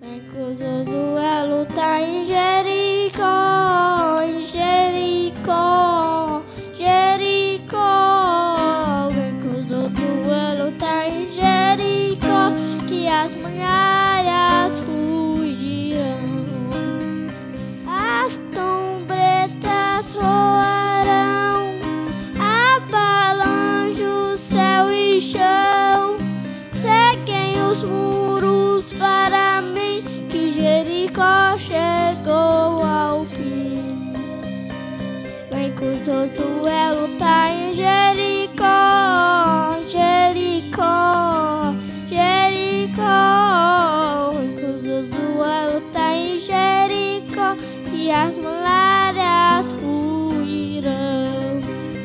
Vem com Josué lutar em Jericó, em Jericó, Jericó. Vem com Josué lutar em Jericó, que as muralhas fugirão. As trombetas roarão, abalando o céu e chão. Sequem os muros para mim, que Jericó chegou ao fim. Vem com Josué lutar em Jericó, Jericó, Jericó. Vem com Josué lutar em Jericó, que as muralhas fugirão.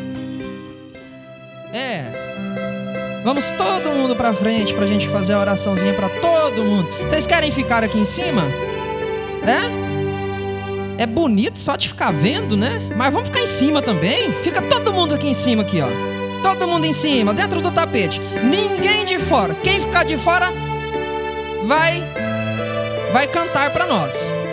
Vamos todo mundo pra frente pra gente fazer a oraçãozinha pra todo mundo. Vocês querem ficar aqui em cima? É bonito só de ficar vendo, né? Mas vamos ficar em cima também. Fica todo mundo aqui em cima, aqui, ó. Todo mundo em cima, dentro do tapete. Ninguém de fora. Quem ficar de fora vai cantar pra nós.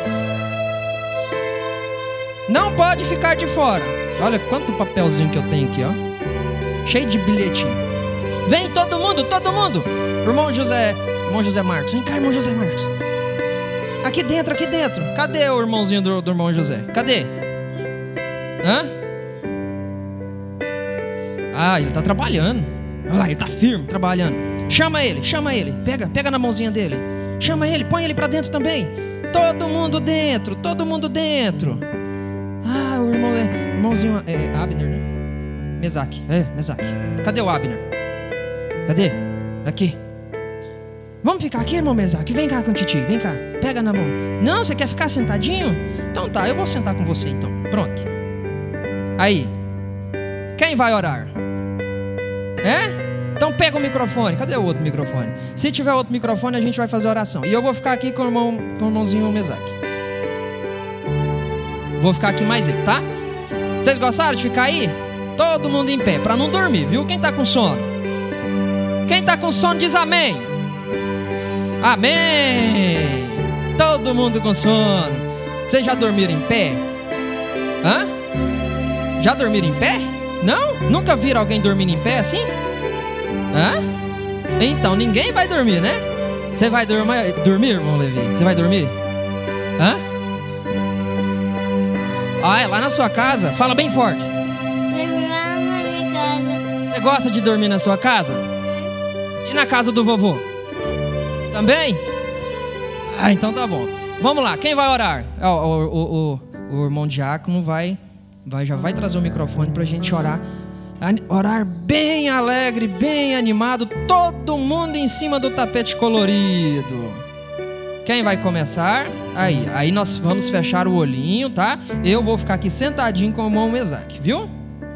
Não pode ficar de fora. Olha quanto papelzinho que eu tenho aqui, ó. Cheio de bilhetinho. Vem todo mundo, todo mundo. Irmão José Marcos. Vem cá, irmão José Marcos. Aqui dentro, aqui dentro. Cadê o irmãozinho do irmão José? Cadê? Ah, ele tá trabalhando. Olha lá, ele tá firme, trabalhando. Chama ele. Pega na mãozinha dele. Chama ele, põe ele pra dentro também. Todo mundo dentro, todo mundo dentro. Ah, o irmãozinho Abner, né? Mesaque. Cadê o Abner? Cadê? Aqui. Vamos ficar aqui, irmão Mesaque? Vem cá com o titi, vem cá. Pega na mão. Não, você quer ficar sentadinho? Então tá, eu vou sentar com você então. Pronto. Aí. Quem vai orar? Então pega o microfone. Cadê o outro microfone? Se tiver outro microfone, a gente vai fazer a oração. E eu vou ficar aqui com o irmãozinho Mesaque. Vou ficar aqui mais ele, tá? Vocês gostaram de ficar aí? Todo mundo em pé, pra não dormir, viu? Quem tá com sono? Quem tá com sono diz amém. Amém. Todo mundo com sono. Vocês já dormiram em pé? Já dormiram em pé? Não? Nunca viram alguém dormindo em pé assim? Então ninguém vai dormir, né? Você vai dormir, irmão Levi? Você vai dormir? É lá na sua casa? Fala bem forte. Lá na minha casa. Você gosta de dormir na sua casa? E na casa do vovô? Também? Então tá bom. Vamos lá, quem vai orar? O irmão Diácono já vai trazer o microfone pra gente orar. Orar bem alegre, bem animado. Todo mundo em cima do tapete colorido. Quem vai começar? Aí nós vamos fechar o olhinho, tá? Eu vou ficar aqui sentadinho com o irmão Mesaque, viu?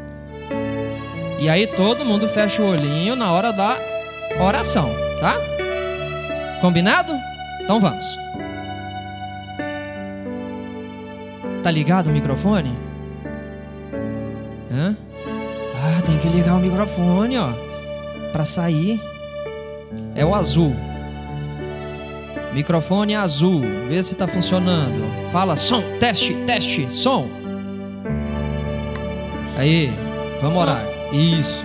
E aí todo mundo fecha o olhinho na hora da oração, tá? Combinado? Então vamos. Tá ligado o microfone? Tem que ligar o microfone, ó, pra sair. É o azul. Microfone azul. Vê se tá funcionando. Fala, som, teste, som. Aí, vamos orar. Isso.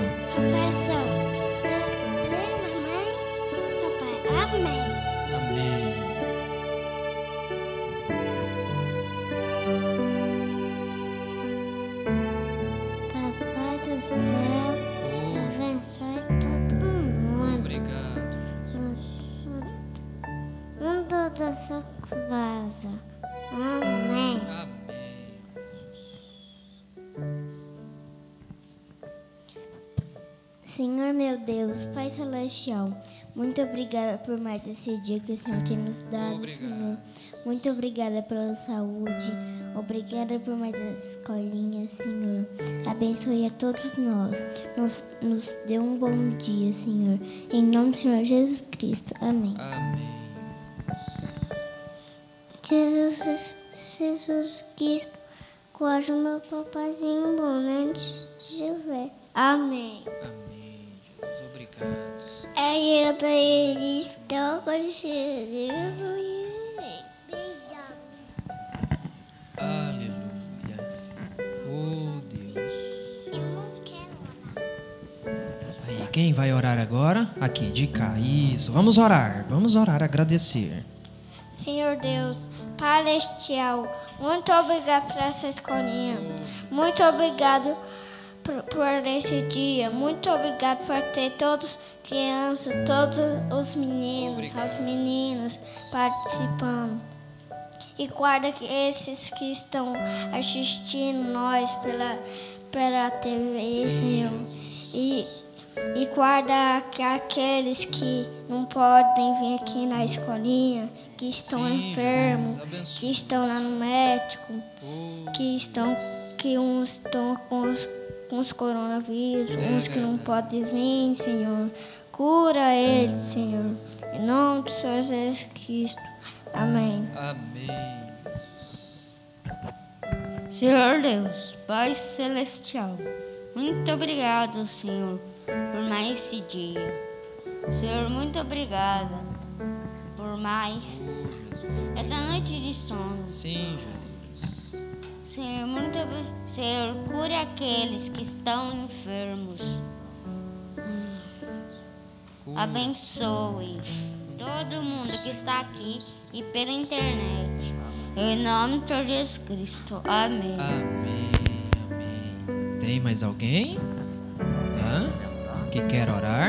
Senhor meu Deus, Pai Celestial, muito obrigada por mais esse dia que o Senhor tem nos dado, Senhor. Muito obrigada pela saúde, obrigada por mais essa escolinha, Senhor. Abençoe a todos nós, nos dê um bom dia, Senhor. Em nome do Senhor Jesus Cristo, amém. Amém. Jesus Cristo, guarda o meu papazinho bom, né? De ver. Amém. Amém, Jesus, obrigado. Eu estou com Jesus. Quem vai orar agora? Aqui, de cá. Isso. Vamos orar, agradecer. Senhor Deus, Pai Celestial, muito obrigado por essa escolinha. Muito obrigado por esse dia. Muito obrigado por ter todas as crianças, todos os meninos, as meninas participando. E guarda esses que estão assistindo nós pela TV, Senhor. E guarda aqueles que não podem vir aqui na escolinha, que estão enfermos, que estão lá no médico, que uns estão com os coronavírus, uns que não podem vir, Senhor. Cura eles, Senhor. Em nome do Senhor Jesus Cristo. Amém. Amém. Senhor Deus, Pai Celestial, muito obrigado, Senhor, por mais esse dia. Senhor, muito obrigada por mais essa noite de sono. Sim, Jesus. Senhor, cure aqueles que estão enfermos. Abençoe todo mundo que está aqui e pela internet. Em nome de Jesus Cristo. Amém. Amém. Tem mais alguém? Que quer orar?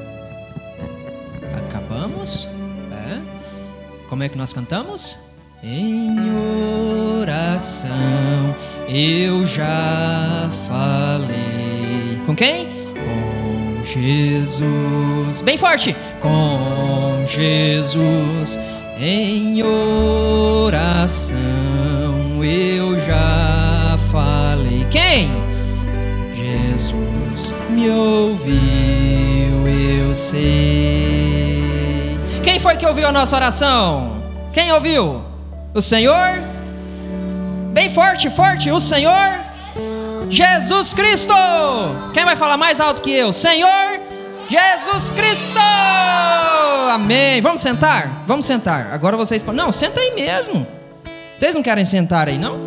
Acabamos? Como é que nós cantamos? Em oração eu já falei. Com quem? Com Jesus. Bem forte. Com Jesus. Em oração eu já falei. Quem? Jesus me ouviu, eu sei. Quem foi que ouviu a nossa oração? Quem ouviu? O Senhor? Bem forte, forte. O Senhor? Jesus Cristo. Quem vai falar mais alto que eu? Senhor Jesus Cristo. Amém. Vamos sentar? Vamos sentar. Agora vocês... Não, senta aí mesmo. Vocês não querem sentar aí, não?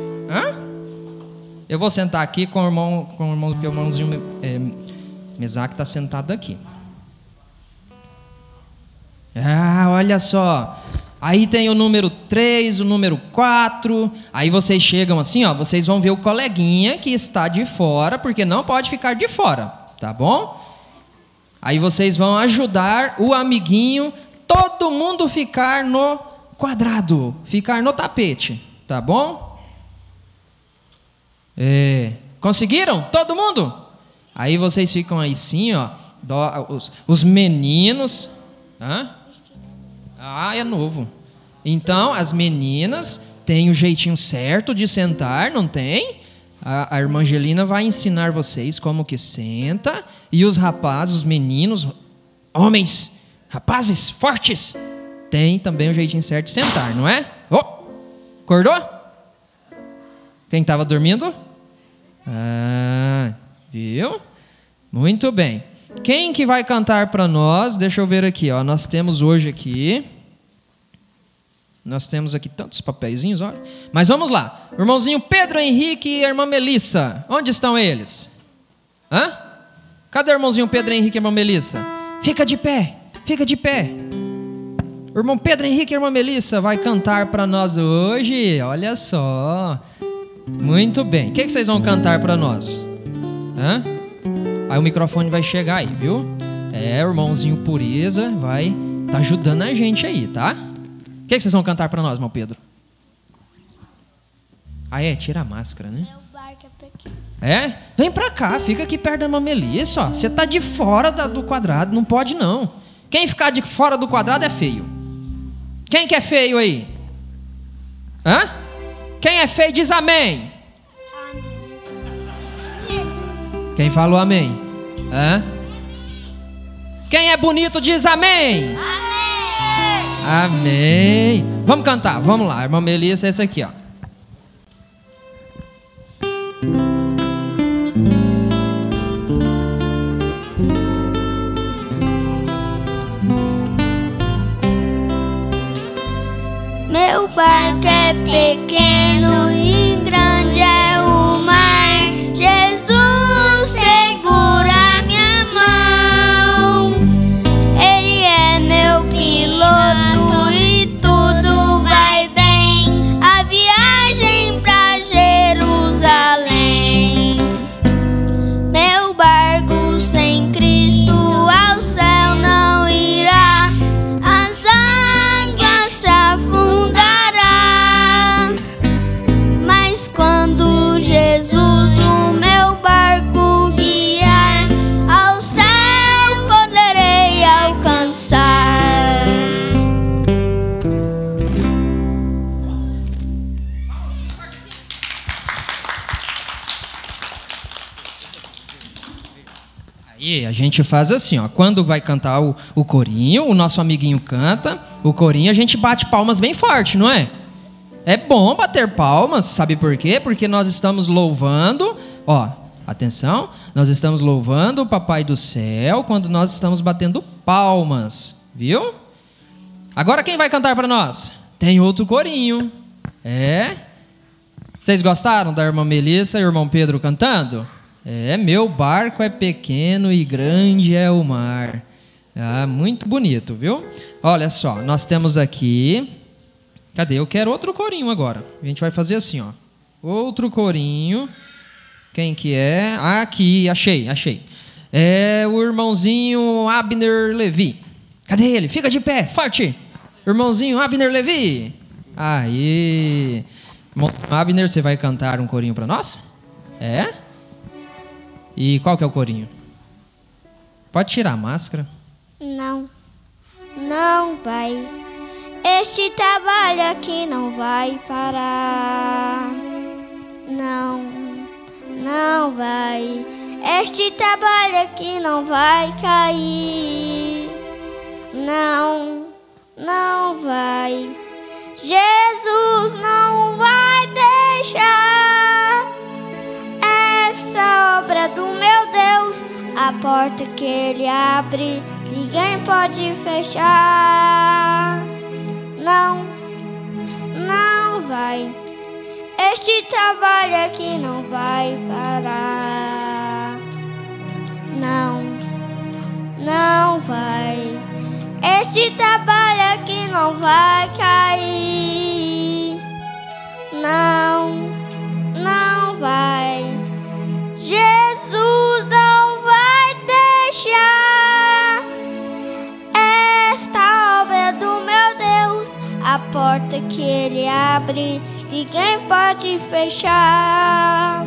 Eu vou sentar aqui com o irmãozinho Mesaque está sentado aqui. Olha só. Aí tem o número 3, o número 4. Aí vocês chegam assim, ó. Vocês vão ver o coleguinha que está de fora, porque não pode ficar de fora, tá bom? Aí vocês vão ajudar o amiguinho, todo mundo ficar no quadrado, ficar no tapete, tá bom? Conseguiram? Todo mundo? Aí vocês ficam aí sim, ó. Os meninos. É novo. Então, as meninas têm o jeitinho certo de sentar, não tem? A irmã Angelina vai ensinar vocês como que senta. E os rapazes, os meninos, homens, rapazes fortes, têm também o jeitinho certo de sentar, não é? Acordou? Quem estava dormindo? Viu? Muito bem. Quem que vai cantar para nós? Deixa eu ver aqui, ó. Nós temos hoje aqui... Nós temos aqui tantos papeizinhos, olha. Mas vamos lá. O irmãozinho Pedro Henrique e a irmã Melissa. Onde estão eles? Cadê o irmãozinho Pedro Henrique e a irmã Melissa? Fica de pé, fica de pé. O irmão Pedro Henrique e a irmã Melissa vai cantar para nós hoje. Olha só. Muito bem. O que vocês vão cantar para nós? Aí o microfone vai chegar aí, viu? O irmãozinho Pureza vai tá ajudando a gente aí, tá? O que vocês vão cantar para nós, irmão Pedro? Tira a máscara, né? O barco é pequeno. Vem pra cá, fica aqui perto da irmã Melissa, ó. Você tá de fora do quadrado, não pode não. Quem ficar de fora do quadrado é feio. Quem que é feio aí? Quem é feio diz amém. Quem falou amém? Quem é bonito diz amém. Amém. Vamos cantar, vamos lá. Irmã Melissa, essa aqui, ó. Meu barco é pequeno e grande é o mar. Jesus segura minha mão. quê? A gente faz assim, ó. Quando vai cantar o corinho, o nosso amiguinho canta o corinho, a gente bate palmas bem forte, não é? É bom bater palmas, sabe por quê? Porque nós estamos louvando, ó, atenção, nós estamos louvando o Papai do Céu quando nós estamos batendo palmas, viu? Agora quem vai cantar para nós? Tem outro corinho, Vocês gostaram da irmã Melissa e o irmão Pedro cantando? Meu barco é pequeno e grande é o mar. Muito bonito, viu? Olha só, nós temos aqui... Cadê? Eu quero outro corinho agora. A gente vai fazer assim, ó. Outro corinho. Quem que é? Aqui, achei. É o irmãozinho Abner Levi. Cadê ele? Fica de pé, forte. Irmãozinho Abner Levi. Aí. Abner, você vai cantar um corinho para nós? E qual que é o corinho? Pode tirar a máscara. Não vai. Este trabalho aqui não vai parar. Não vai. Este trabalho aqui não vai cair. Não vai. Jesus não vai deixar essa obra do meu Deus. A porta que Ele abre, ninguém pode fechar. Não vai. Este trabalho aqui não vai parar. Não vai. Este trabalho aqui não vai cair. Não vai. Jesus não vai deixar esta obra do meu Deus. A porta que Ele abre, ninguém pode fechar.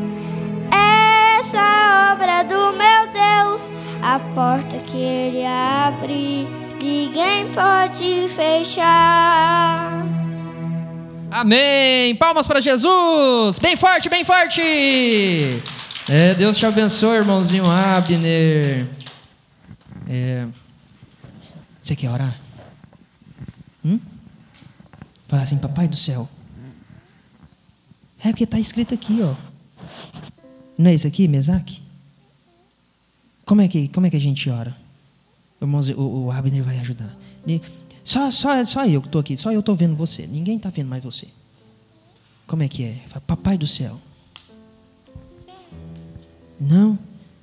Essa obra do meu Deus, a porta que Ele abre, ninguém pode fechar. Amém! Palmas para Jesus! Bem forte, bem forte! Deus te abençoe, irmãozinho Abner. Você quer orar? Fala assim, Papai do Céu. Porque está escrito aqui, ó. Não é isso aqui, Mesaque? Como é que a gente ora? O Abner vai ajudar. Só eu que estou aqui, só eu estou vendo você. Ninguém está vendo mais você. Como é que é? Fala, Papai do Céu. Não?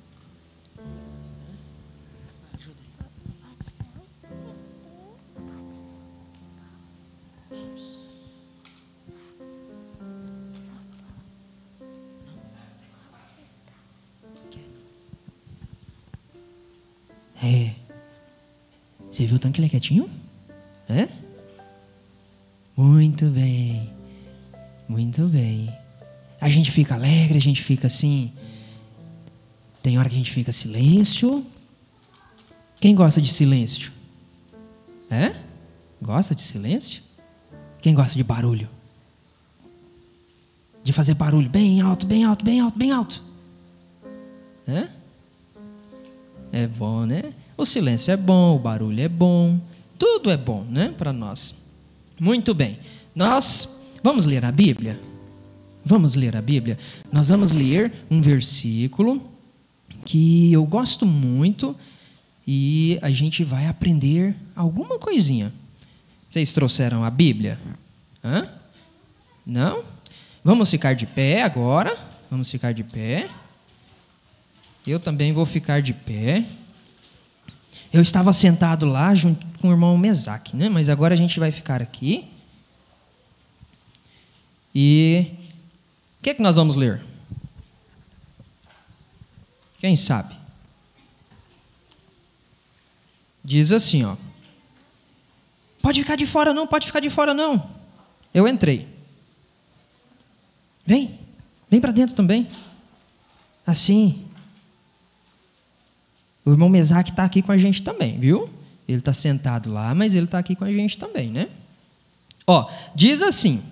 Você viu o tanto que ele é quietinho? Muito bem. Muito bem. A gente fica alegre, a gente fica assim. Tem hora que a gente fica silêncio. Quem gosta de silêncio? Gosta de silêncio? Quem gosta de barulho? De fazer barulho bem alto, bem alto, bem alto, bem alto. É bom, né? O silêncio é bom, o barulho é bom, tudo é bom, né, para nós. Muito bem. Nós vamos ler a Bíblia? Vamos ler a Bíblia? Nós vamos ler um versículo que eu gosto muito e a gente vai aprender alguma coisinha. Vocês trouxeram a Bíblia? Não? Vamos ficar de pé agora. Vamos ficar de pé. Eu também vou ficar de pé. Eu estava sentado lá junto com o irmão Mesaque, né? Mas agora a gente vai ficar aqui. E o que é que nós vamos ler? Quem sabe? Diz assim, ó. Pode ficar de fora não, pode ficar de fora não. Eu entrei. Vem para dentro também. Assim. O irmão Mesaque está aqui com a gente também, viu? Ele está sentado lá, mas ele está aqui com a gente também, né? Diz assim.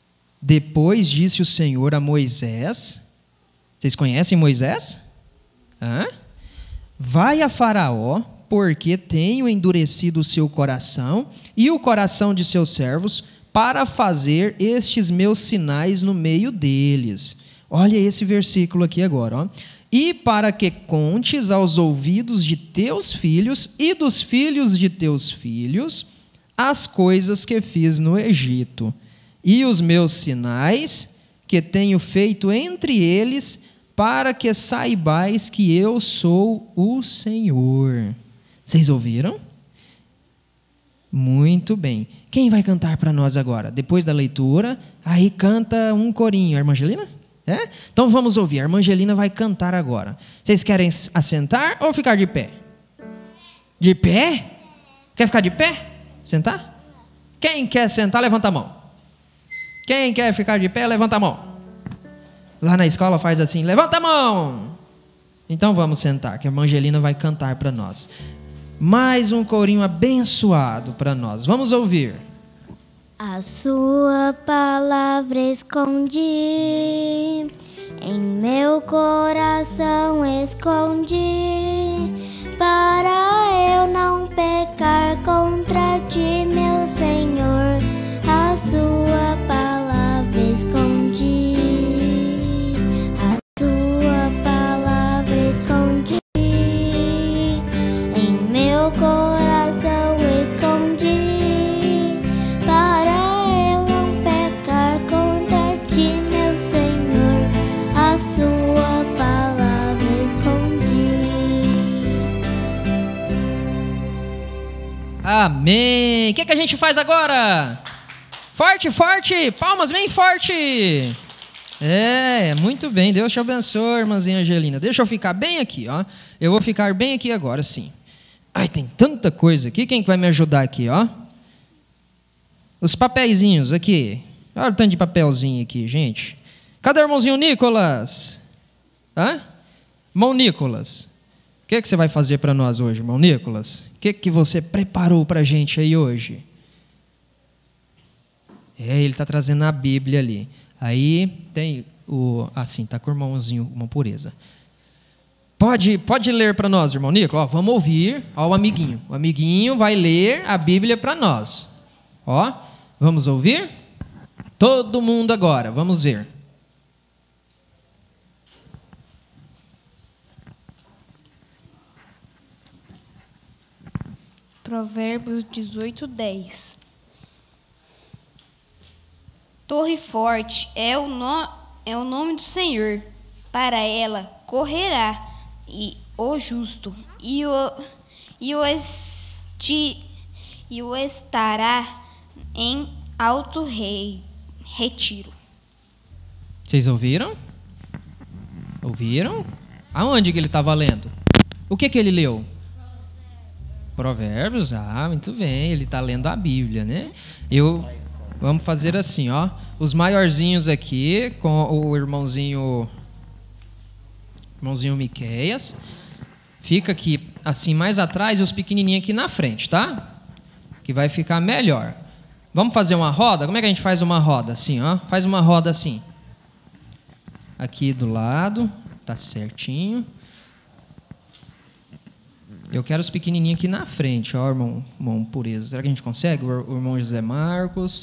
Depois disse o Senhor a Moisés. Vocês conhecem Moisés? Vai a Faraó, porque tenho endurecido o seu coração e o coração de seus servos, para fazer estes meus sinais no meio deles. Olha esse versículo aqui agora, ó. E para que contes aos ouvidos de teus filhos e dos filhos de teus filhos as coisas que fiz no Egito, e os meus sinais que tenho feito entre eles, para que saibais que eu sou o Senhor. Vocês ouviram? Muito bem. Quem vai cantar para nós agora? Depois da leitura, aí canta um corinho. A irmã Angelina? É? Então vamos ouvir. A irmã Angelina vai cantar agora. Vocês querem assentar ou ficar de pé? De pé? Quer ficar de pé? Sentar? Quem quer sentar, levanta a mão. Quem quer ficar de pé, levanta a mão. Lá na escola faz assim, levanta a mão. Então vamos sentar, que a irmã Angelina vai cantar para nós. Mais um corinho abençoado para nós. Vamos ouvir. A sua palavra escondi, em meu coração escondi, para eu não pecar contra ti, meu Senhor. A sua palavra escondi, a sua palavra escondi, em meu coração escondi, para eu não pecar contra ti, meu Senhor. A sua palavra escondi. Amém. O que a gente faz agora? Forte, forte. Palmas bem forte. Muito bem. Deus te abençoe, irmãzinha Angelina. Deixa eu ficar bem aqui, ó. Eu vou ficar bem aqui agora, sim. Ai, tem tanta coisa aqui. Quem que vai me ajudar aqui, ó? Os papeizinhos aqui. Olha o tanto de papelzinho aqui, gente. Cadê o irmãozinho Nicolas? Irmão Nicolas. O que você vai fazer para nós hoje, irmão Nicolas? O que você preparou para a gente aí hoje? Ele está trazendo a Bíblia ali. Aí tem assim, está com o irmãozinho, uma pureza. Pode ler para nós, irmão Nicolas? Ó, vamos ouvir. Ó, o amiguinho. O amiguinho vai ler a Bíblia para nós. Ó, vamos ouvir? Todo mundo agora, vamos ver. Provérbios 18:10. Torre forte é o nome do Senhor. Para ela correrá o justo e o estará em alto retiro. Vocês ouviram? Ouviram? Aonde que ele estava lendo? O que ele leu? Provérbios. Muito bem. Ele está lendo a Bíblia, né? Vamos fazer assim, ó. Os maiorzinhos aqui com o irmãozinho Miqueias. Fica aqui assim mais atrás e os pequenininhos aqui na frente, tá? Que vai ficar melhor. Vamos fazer uma roda? Como é que a gente faz uma roda? Assim, ó. Faz uma roda assim. Aqui do lado, tá certinho. Eu quero os pequenininhos aqui na frente, ó, irmão Pureza. Será que a gente consegue? O irmão José Marcos.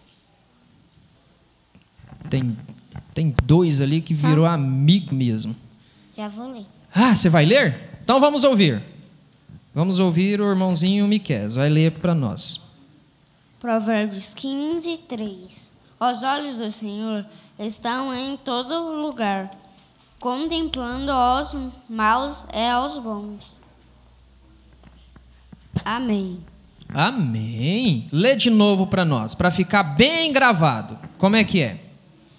Tem dois ali que virou amigo mesmo. Já vou ler. Você vai ler? Então vamos ouvir. Vamos ouvir o irmãozinho Miqueias. Vai ler para nós. Provérbios 15:3. Os olhos do Senhor estão em todo lugar, contemplando os maus e os bons. Amém. Amém. Lê de novo para nós, para ficar bem gravado. Como é que é?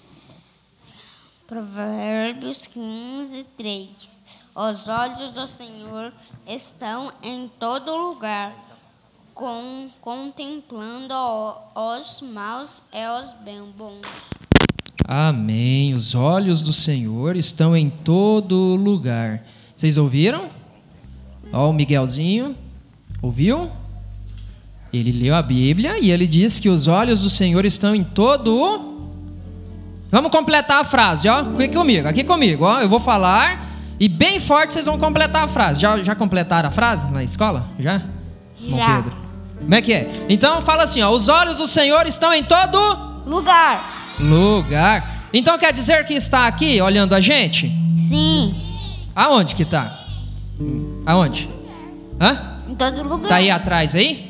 Provérbios 15:3. Os olhos do Senhor estão em todo lugar, contemplando os maus e os bem bons. Amém. Os olhos do Senhor estão em todo lugar. Vocês ouviram? Ó, o Miguelzinho. Ouviu? Ele leu a Bíblia e ele diz que os olhos do Senhor estão em todo o... Vamos completar a frase, ó. Aqui comigo, ó. Eu vou falar E bem forte vocês vão completar a frase. Já completaram a frase na escola? Já? Irmão Pedro. Como é que é? Então fala assim, ó, os olhos do Senhor estão em todo lugar. Lugar. Então quer dizer que está aqui olhando a gente? Sim. Aonde que está? Aonde? Hã? Em todo lugar. Está aí atrás aí?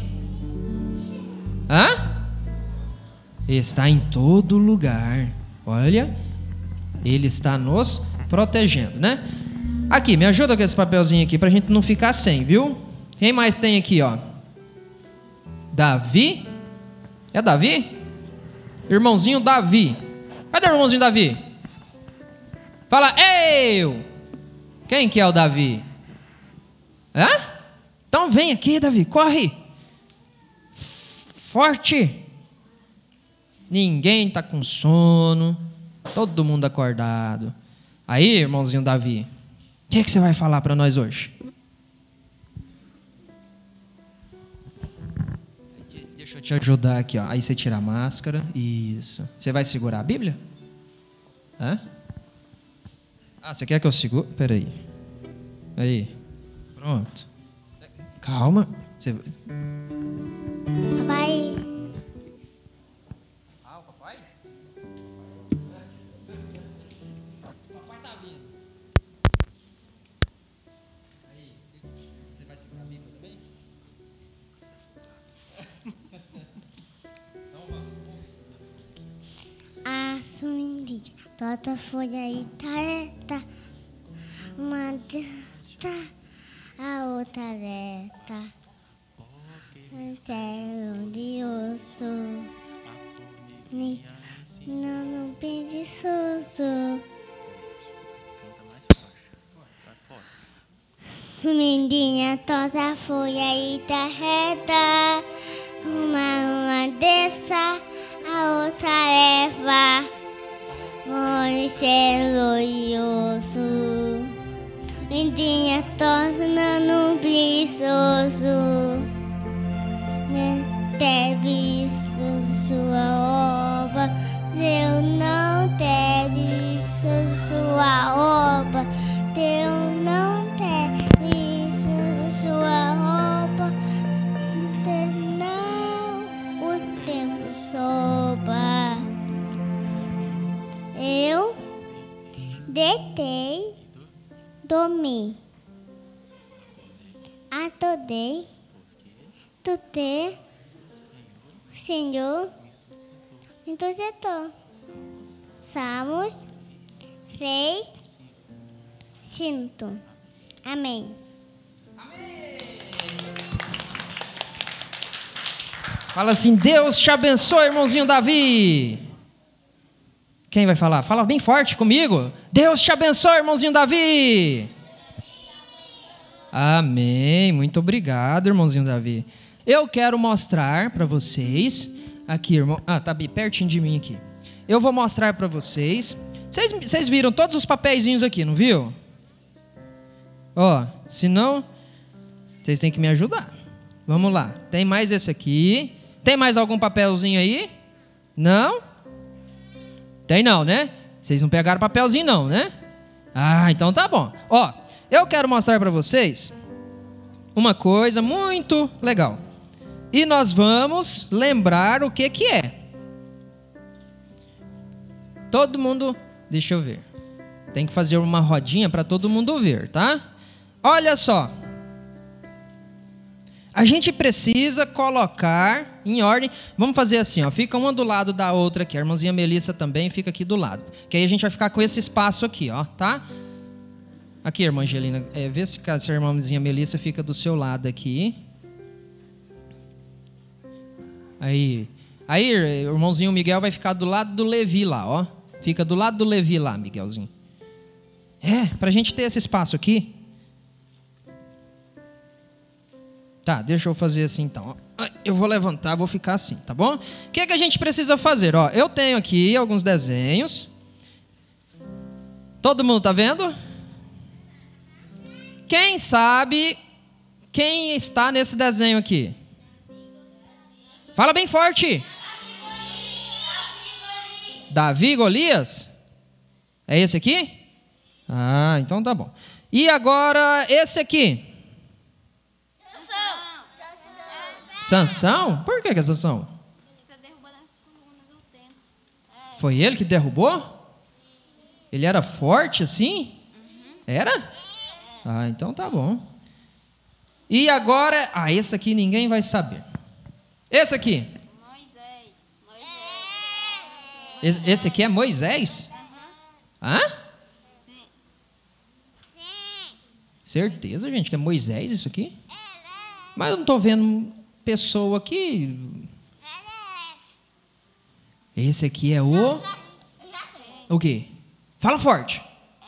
Hã? Está em todo lugar. Olha, Ele está nos protegendo, né? Aqui, me ajuda com esse papelzinho aqui pra gente não ficar sem, viu? Quem mais tem aqui, ó? Davi? É Davi? Irmãozinho Davi. Cadê o irmãozinho Davi? Fala, eu! Quem que é o Davi? Hã? Então vem aqui, Davi, corre! Forte! Ninguém tá com sono, todo mundo acordado. Aí, irmãozinho Davi, o que você vai falar para nós hoje? Deixa eu te ajudar aqui, ó. Aí você tira a máscara. Isso. Você vai segurar a Bíblia? Hã? Ah, você quer que eu segure? Peraí. Aí. Pronto. Calma. Você... Papai. Ah, o papai? O papai tá vindo. Aí, você vai segurar a Bíblia também? Então vamos. Assumir toda folha e tareta. Uma deta, a outra reta. Céu de osso, não preguiçoso. Mendinha toda folha e tarreta. Uma dessa, a outra leva. Olha céu e osso. Mendinha toda não preguiçoso. Teve sua obra, eu não teve sua obra, eu não teve sua obra, não o tempo sobra. Eu deitei, dormi, acordei, tutei. Senhor, me sustentou. Salmos 3, 5. Amém. Fala assim, Deus te abençoe, irmãozinho Davi. Quem vai falar? Fala bem forte comigo. Deus te abençoe, irmãozinho Davi. Amém. Muito obrigado, irmãozinho Davi. Eu quero mostrar para vocês, aqui, irmão, tá bem pertinho de mim aqui. Eu vou mostrar para vocês. Vocês viram todos os papeizinhos aqui, não viu? Ó, se não, vocês têm que me ajudar. Vamos lá. Tem mais esse aqui. Tem mais algum papelzinho aí? Não? Tem não, né? Vocês não pegaram papelzinho não, né? Ah, então tá bom. Ó, eu quero mostrar para vocês uma coisa muito legal. E nós vamos lembrar o que que é. Todo mundo, deixa eu ver. Tem que fazer uma rodinha para todo mundo ver, tá? Olha só. A gente precisa colocar em ordem. Vamos fazer assim, ó. Fica uma do lado da outra aqui. A irmãzinha Melissa também fica aqui do lado. Que aí a gente vai ficar com esse espaço aqui, ó, tá? Aqui, irmã Angelina, vê se a irmãzinha Melissa fica do seu lado aqui. Aí, o irmãozinho Miguel vai ficar do lado do Levi lá, ó. Fica do lado do Levi lá, Miguelzinho. Pra gente ter esse espaço aqui. Tá, deixa eu fazer assim então. Eu vou levantar, vou ficar assim, tá bom? O que é que a gente precisa fazer? Ó, eu tenho aqui alguns desenhos. Todo mundo tá vendo? Quem sabe quem está nesse desenho aqui? Fala bem forte. Davi e Golias? É esse aqui? Ah, então tá bom. E agora esse aqui. Sansão? Por que é Sansão? Foi ele que derrubou? Ele era forte assim? Era? Ah, então tá bom. E agora, esse aqui ninguém vai saber. Esse aqui. Esse aqui é Moisés? Hã? Certeza, gente, que é Moisés isso aqui? Mas eu não estou vendo pessoa aqui. Esse aqui é o quê? Fala forte.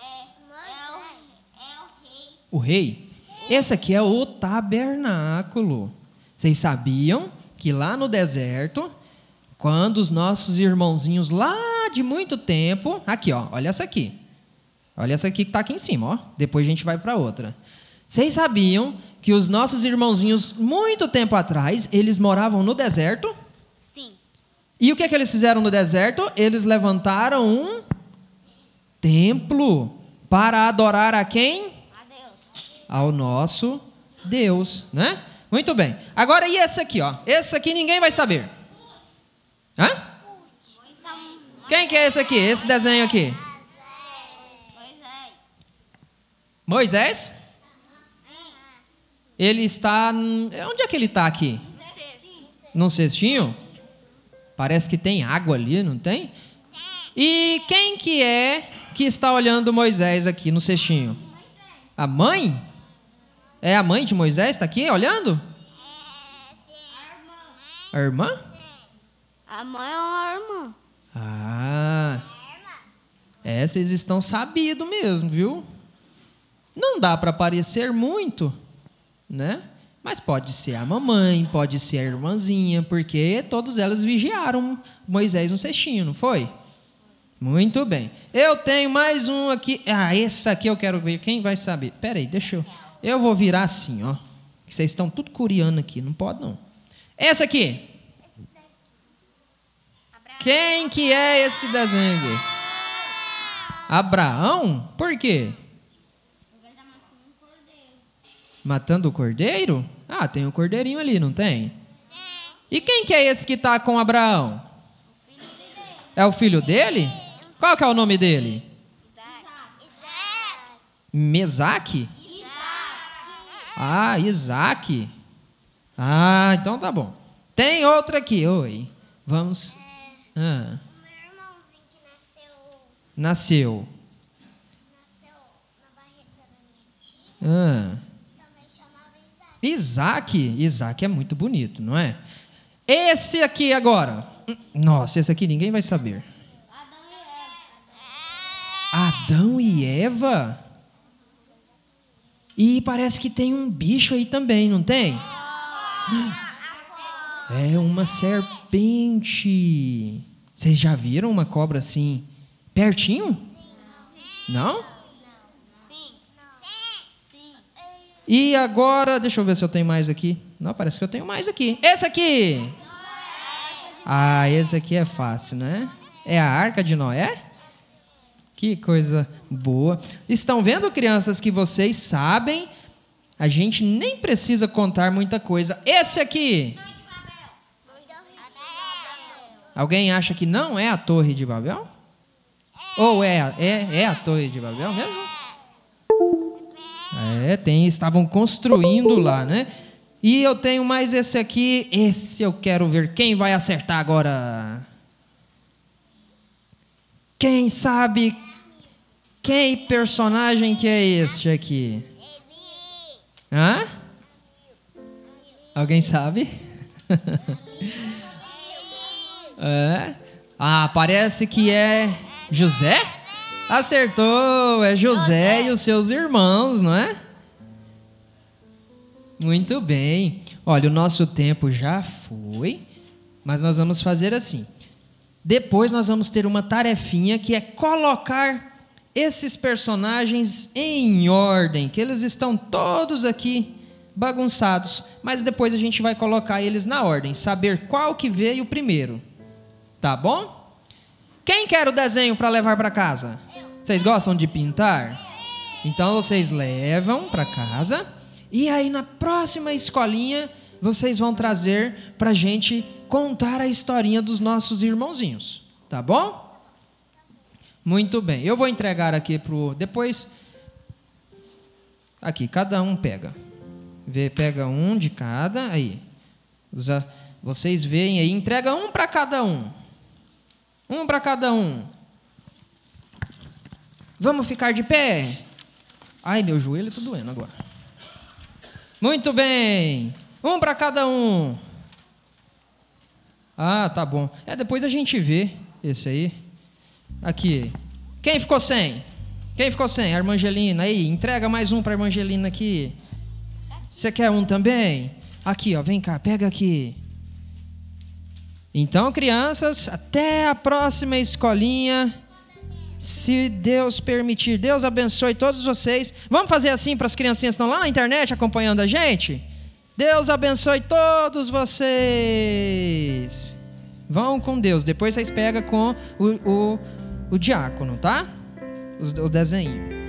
O rei. Esse aqui é o tabernáculo. Vocês sabiam que lá no deserto, quando os nossos irmãozinhos lá de muito tempo, aqui ó, olha essa aqui. Olha essa aqui que está aqui em cima, ó. Depois a gente vai para outra. Vocês sabiam que os nossos irmãozinhos, muito tempo atrás, eles moravam no deserto? Sim. E o que eles fizeram no deserto? Eles levantaram um templo para adorar a quem? A Deus. Ao nosso Deus, né? Muito bem. Agora, e esse aqui, ó? Esse aqui ninguém vai saber. Hã? Quem que é esse aqui? Esse desenho aqui? Moisés? Ele está... Onde é que ele está aqui? Num cestinho? Parece que tem água ali, não tem? E quem que é que está olhando Moisés aqui no cestinho? A mãe? É a mãe de Moisés? Está aqui olhando? A irmã? A mãe é uma irmã. Ah, vocês estão sabidos mesmo, viu? Não dá para parecer muito, né? Mas pode ser a mamãe, pode ser a irmãzinha, porque todas elas vigiaram Moisés no cestinho, não foi? Muito bem. Eu tenho mais um aqui. Esse aqui eu quero ver. Quem vai saber? Espera aí, deixa eu... Eu vou virar assim, ó. Vocês estão tudo curiando aqui, não pode não. Esse aqui. Quem que é esse desenho aqui? Abraão? Por quê? Matando o cordeiro? Tem um cordeirinho ali, não tem? E quem que é esse que está com Abraão? É o filho dele? Qual que é o nome dele? Mesaque? Isaac. Então tá bom. Tem outra aqui. Oi. Vamos. O meu irmãozinho que Nasceu. na barriga da minha tia. Também chamava Isaac. Isaac é muito bonito, não é? Esse aqui agora. Nossa, esse aqui ninguém vai saber. Adão e Eva? E parece que tem um bicho aí também, não tem? É uma serpente. Vocês já viram uma cobra assim, pertinho? Não? E agora, deixa eu ver se eu tenho mais aqui. Não, parece que eu tenho mais aqui. Esse aqui. Esse aqui é fácil, né? É a Arca de Noé? Que coisa boa. Estão vendo, crianças, que vocês sabem? A gente nem precisa contar muita coisa. Esse aqui. Alguém acha que não é a Torre de Babel? Ou é a Torre de Babel mesmo? Estavam construindo lá, né? E eu tenho mais esse aqui. Esse eu quero ver. Quem vai acertar agora? Quem sabe? Quem personagem que é este aqui? Hã? Alguém sabe? Parece que é José? Acertou, é José e os seus irmãos, não é? Muito bem. Olha, o nosso tempo já foi, mas nós vamos fazer assim. Depois nós vamos ter uma tarefinha que é colocar esses personagens em ordem, que eles estão todos aqui bagunçados, mas depois a gente vai colocar eles na ordem, saber qual que veio primeiro. Tá bom? Quem quer o desenho para levar para casa? Vocês gostam de pintar? Então vocês levam para casa e aí na próxima escolinha vocês vão trazer para a gente contar a historinha dos nossos irmãozinhos, tá bom? Muito bem, eu vou entregar aqui depois, aqui, cada um pega, pega um de cada, aí, vocês veem aí, entrega um para cada um, para cada um. Vamos ficar de pé? Ai, meu joelho está doendo agora. Muito bem, um para cada um. Ah, tá bom. Depois a gente vê esse aí. Aqui. Quem ficou sem? Quem ficou sem? A irmã Angelina. Aí, entrega mais um para a irmã Angelina aqui. Você quer um também? Aqui, ó, vem cá, pega aqui. Então, crianças, até a próxima escolinha. Se Deus permitir, Deus abençoe todos vocês. Vamos fazer assim para as criancinhas que estão lá na internet acompanhando a gente? Deus abençoe todos vocês. Vão com Deus. Depois vocês pegam com o diácono, tá? O desenho.